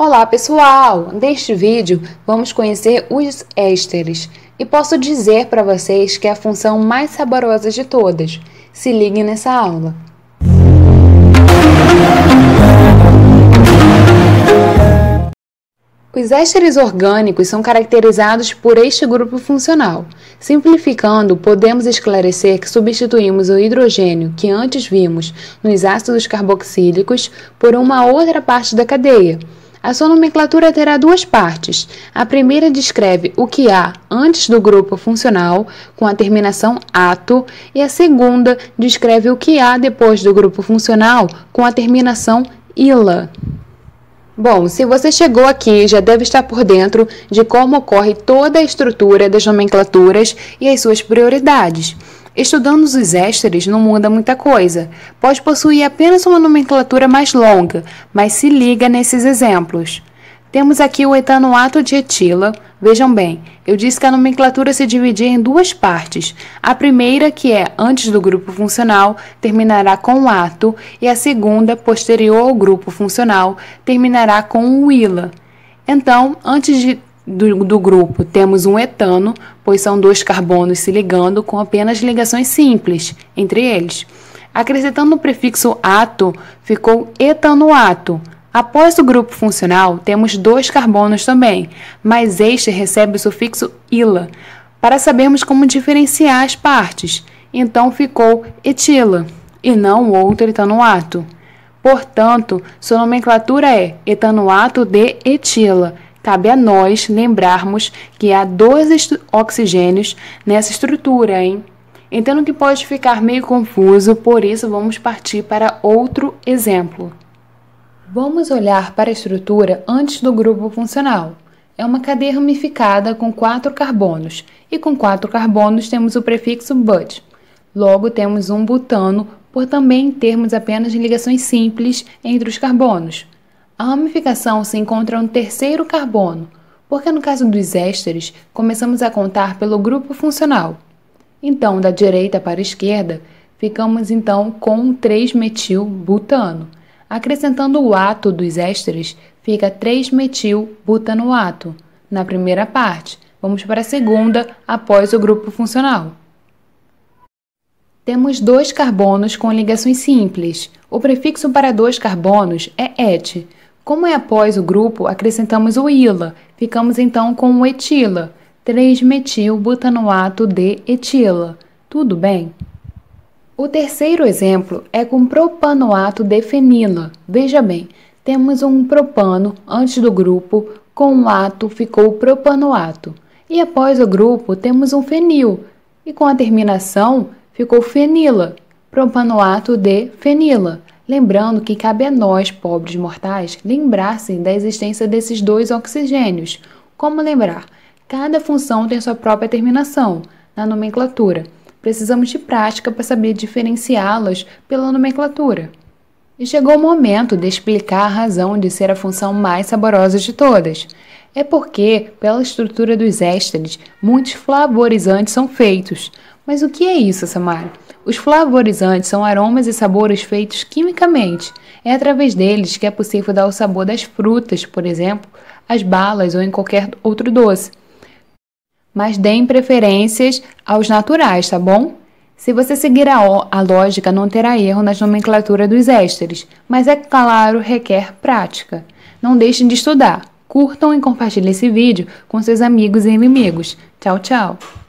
Olá pessoal! Neste vídeo vamos conhecer os ésteres e posso dizer para vocês que é a função mais saborosa de todas. Se liguem nessa aula! Os ésteres orgânicos são caracterizados por este grupo funcional. Simplificando, podemos esclarecer que substituímos o hidrogênio que antes vimos nos ácidos carboxílicos por uma outra parte da cadeia. A sua nomenclatura terá duas partes. A primeira descreve o que há antes do grupo funcional, com a terminação -ato, e a segunda descreve o que há depois do grupo funcional, com a terminação -ila. Bom, se você chegou aqui, já deve estar por dentro de como ocorre toda a estrutura das nomenclaturas e as suas prioridades. Estudando os ésteres não muda muita coisa. Pode possuir apenas uma nomenclatura mais longa, mas se liga nesses exemplos. Temos aqui o etanoato de etila. Vejam bem, eu disse que a nomenclatura se dividia em duas partes. A primeira, que é antes do grupo funcional, terminará com ato, e a segunda, posterior ao grupo funcional, terminará com o ila. Então, antes do grupo temos um etano, pois são dois carbonos se ligando com apenas ligações simples entre eles. Acrescentando o prefixo ato, ficou etanoato. Após o grupo funcional, temos dois carbonos também, mas este recebe o sufixo -ila, para sabermos como diferenciar as partes. Então ficou etila, e não outro etanoato. Portanto, sua nomenclatura é etanoato de etila. Cabe a nós lembrarmos que há dois oxigênios nessa estrutura, hein? Entendo que pode ficar meio confuso, por isso vamos partir para outro exemplo. Vamos olhar para a estrutura antes do grupo funcional. É uma cadeia ramificada com 4 carbonos, e com 4 carbonos temos o prefixo -bud. Logo temos um butano, por também termos apenas ligações simples entre os carbonos. A ramificação se encontra no terceiro carbono, porque no caso dos ésteres, começamos a contar pelo grupo funcional. Então, da direita para a esquerda, ficamos então com 3-metil-butano. Acrescentando o ato dos ésteres, fica 3-metil-butanoato. Na primeira parte, vamos para a segunda, após o grupo funcional. Temos 2 carbonos com ligações simples. O prefixo para 2 carbonos é -et. Como é após o grupo, acrescentamos o -ila. Ficamos então com o etila, 3-metil-butanoato de etila. Tudo bem? O terceiro exemplo é com propanoato de fenila. Veja bem, temos um propano antes do grupo, com o ato ficou propanoato. E após o grupo temos um fenil, e com a terminação ficou fenila, propanoato de fenila. Lembrando que cabe a nós, pobres mortais, lembrar-se da existência desses dois oxigênios. Como lembrar? Cada função tem sua própria terminação na nomenclatura. Precisamos de prática para saber diferenciá-las pela nomenclatura. E chegou o momento de explicar a razão de ser a função mais saborosa de todas. É porque, pela estrutura dos ésteres, muitos flavorizantes são feitos. Mas o que é isso, Samara? Os flavorizantes são aromas e sabores feitos quimicamente. É através deles que é possível dar o sabor das frutas, por exemplo, às balas ou em qualquer outro doce. Mas deem preferências aos naturais, tá bom? Se você seguir a lógica, não terá erro na nomenclatura dos ésteres, mas é claro, requer prática. Não deixem de estudar. Curtam e compartilhem esse vídeo com seus amigos e inimigos. Tchau, tchau!